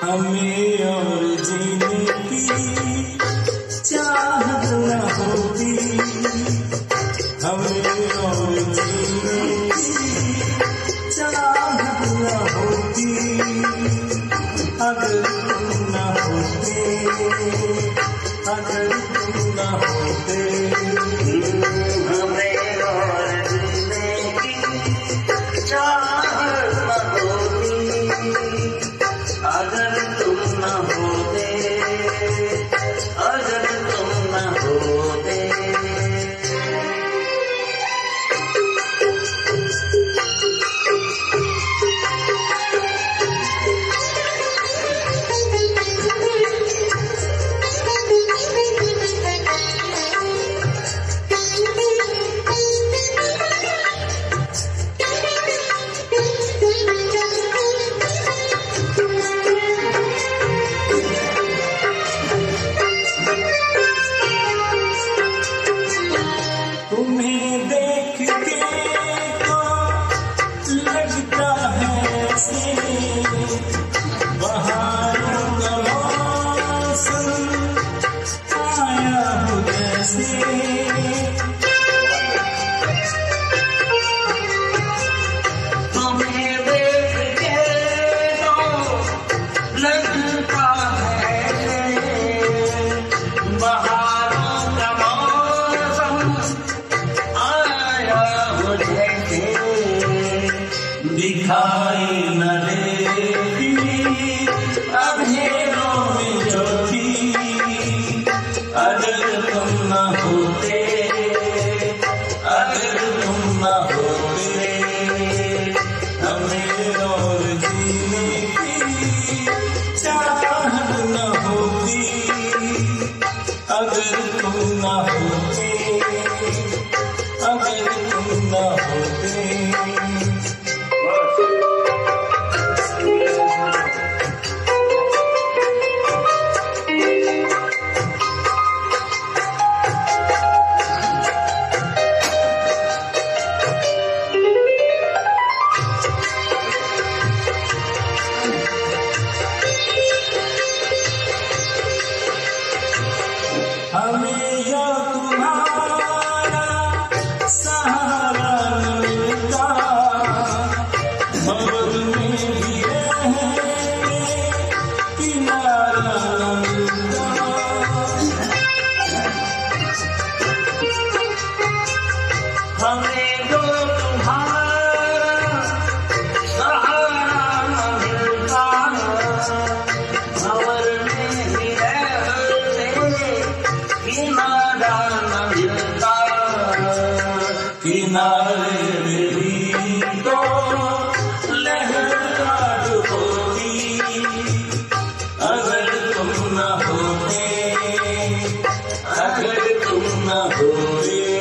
हमें और जीने की चाहत न होती, हमें और जीने की चाहत न होती, अगर तुम न होते, अगर तुम न होते। हमें और जीने की चाहत न होती, अगर तुम न होते, अगर तुम न होते। तुम्हें देख के तो लगता है ऐसे बहारों का मौसम आया हो जैसे। तुम्हें देख के तो लगता है बहारों का मौसम आया हो जैसे। दिखाई न देती अंधेरों में ज्योति, अगर तुम न होते, अगर तुम न होते। हमें और जीने की चाहत न होती, अगर तुम न होते, अगर तुम न होते। हमें या तुम्हारा सहारा मिलता, बगल में भी रहने किनारा मिलता। हमें जो तुम्हारा सहारा न मिलता, भंवर में भी रहते किनारा न मिलता। किनारे मेरी तो लहर काट होती, अगर तुम न होते, अगर तुम न होते।